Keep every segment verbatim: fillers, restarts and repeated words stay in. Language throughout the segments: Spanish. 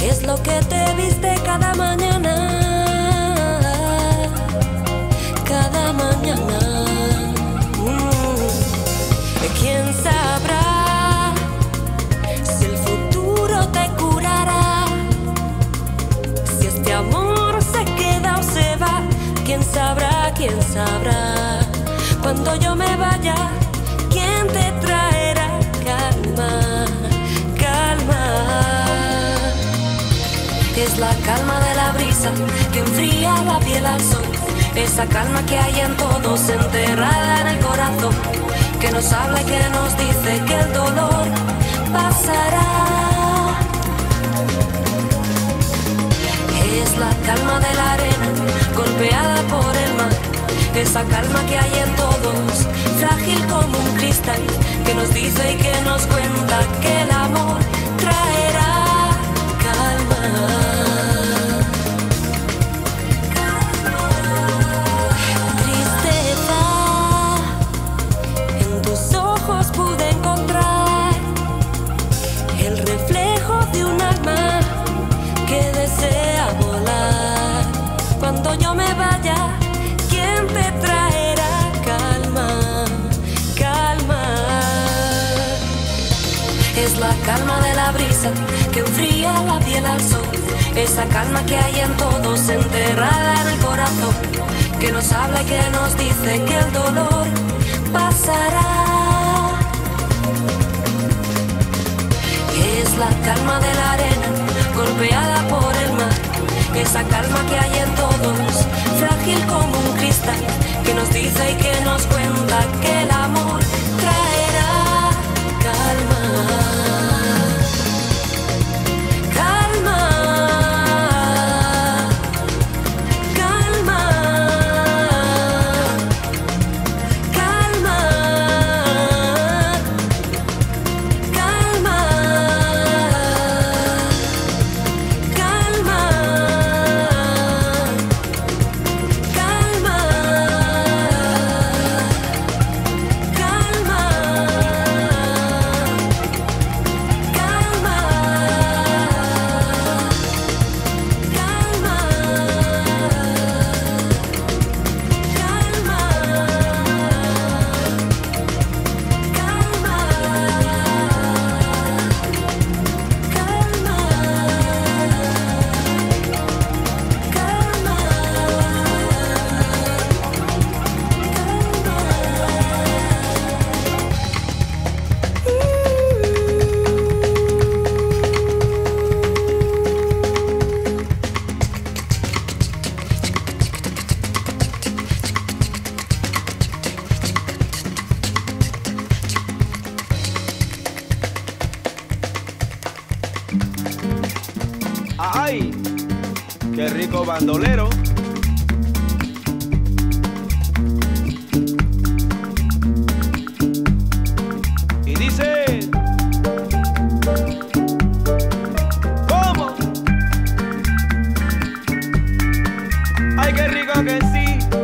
es lo que te viste cada mañana, cada mañana. Mm. ¿Quién sabrá si el futuro te curará? Si este amor se queda o se va, ¿quién sabrá, quién sabrá? Cuando yo me vaya, ¿quién te traerá calma, calma? Es la calma de la brisa que enfría la piel al sol, esa calma que hay en todos, enterrada en el corazón, que nos habla y que nos dice que el dolor pasará. Es la calma de la arena golpeada por el mar, esa calma que hay en todos, frágil como un cristal, que nos dice y que nos cuenta que el amor traerá calma. Tristeza, en tus ojos pude encontrar el reflejo de un alma que desea volar. Cuando yo me vaya, ¿quién te traerá calma, calma? Es la calma de la brisa que enfría la piel al sol, esa calma que hay en todos, enterrada en el corazón, que nos habla y que nos dice que el dolor pasará. Es la calma de la arena golpeada por el mar, esa calma que hay en todos, frágil como un cristal, que nos dice y que nos cuenta que el amor traerá calma, calma, calma, calma, calma, calma. ¡Ay! ¡Qué rico bandolero! Y dice... ¿Cómo? ¡Ay, qué rico que sí!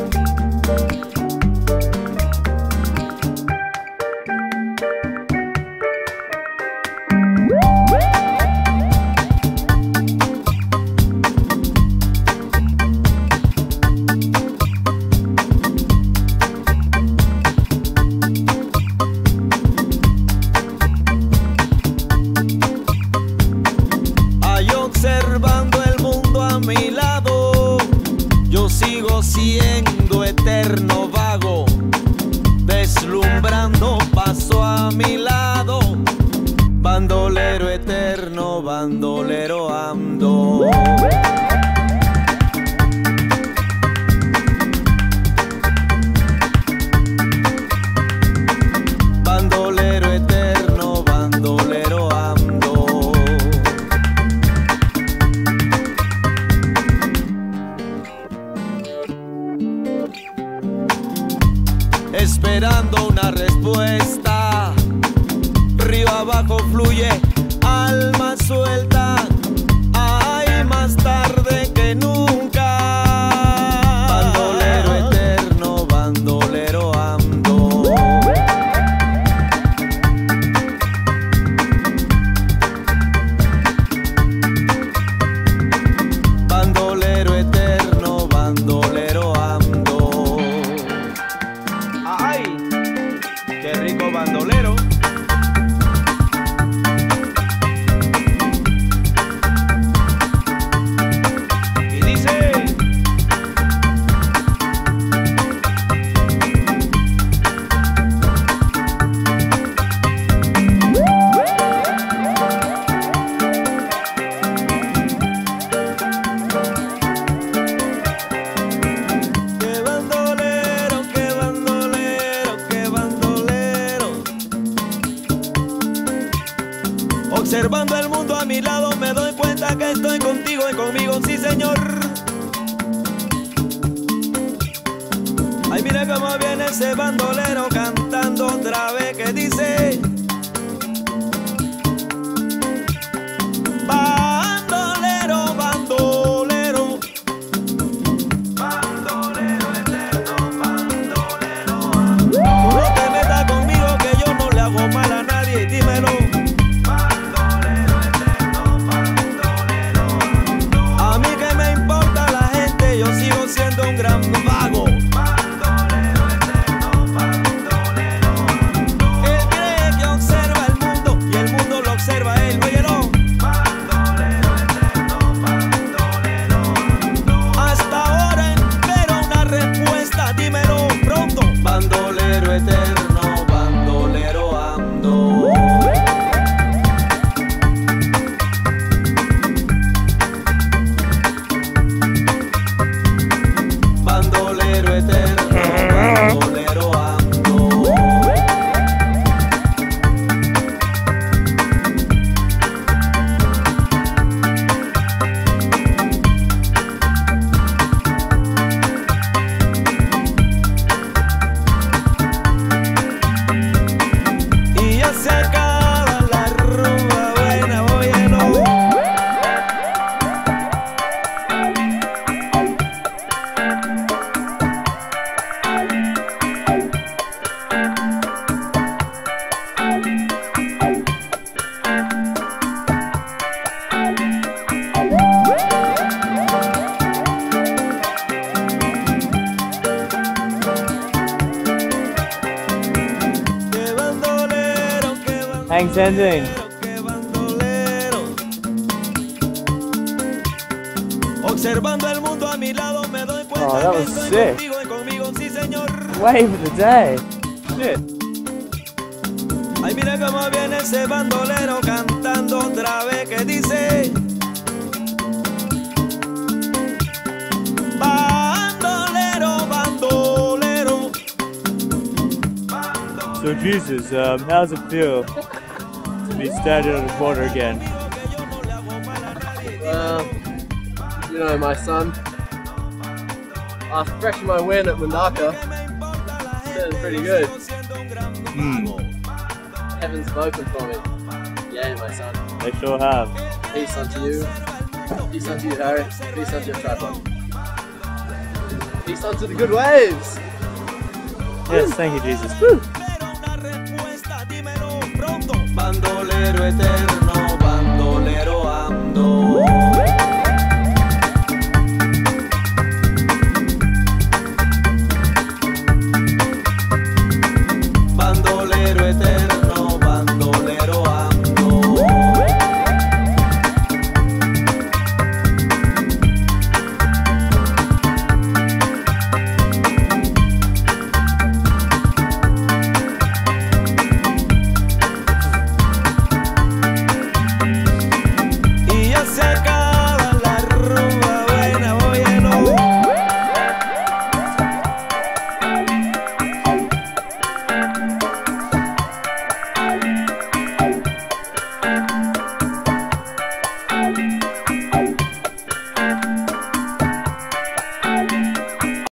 Observando el mundo a mi lado, yo sigo siendo eterno vago, deslumbrando paso a mi lado, bandolero eterno, bandolero ando. Bandolero eterno, bandolero ando. Esperando una respuesta, río abajo fluye, alma suelta, ay, más tarde que nunca. Bandolero eterno, bandolero ando. y conmigo, sí señor. Ay, mira cómo viene ese bandolero cantando otra vez que dice: bandolero, bandolero, bandolero eterno, bandolero. Tú no te metas conmigo que yo no le hago mal a nadie, dímelo. Bandolero eterno, bandolero. A mí que me importa la gente, yo sigo siendo un gran vago. Bandolero eterno, bandolero ando. Bandolero eterno, bandolero ando. Se acaba la rumba buena, óyelo. Thanks, ending. Observando el mundo a mi lado me doy cuenta. Oh, that was que estoy sick. contigo y conmigo, sí señor. Wave of the day. Shit. Ay, mira cómo viene ese bandolero cantando otra vez que dice: bandolero, bandolero. So Jesus, um, how's it feel to be standing on the border again? Well, you know, my son, after fresh my win at Mundaka, it's feeling pretty good. Hmm. Heaven's spoken for me. Yeah, my son. They sure have. Peace unto you. Peace unto you, Harry. Peace unto your tripod. Peace unto the good waves. Yes, thank you, Jesus. Woo. Bandolero eterno, bandolero ando.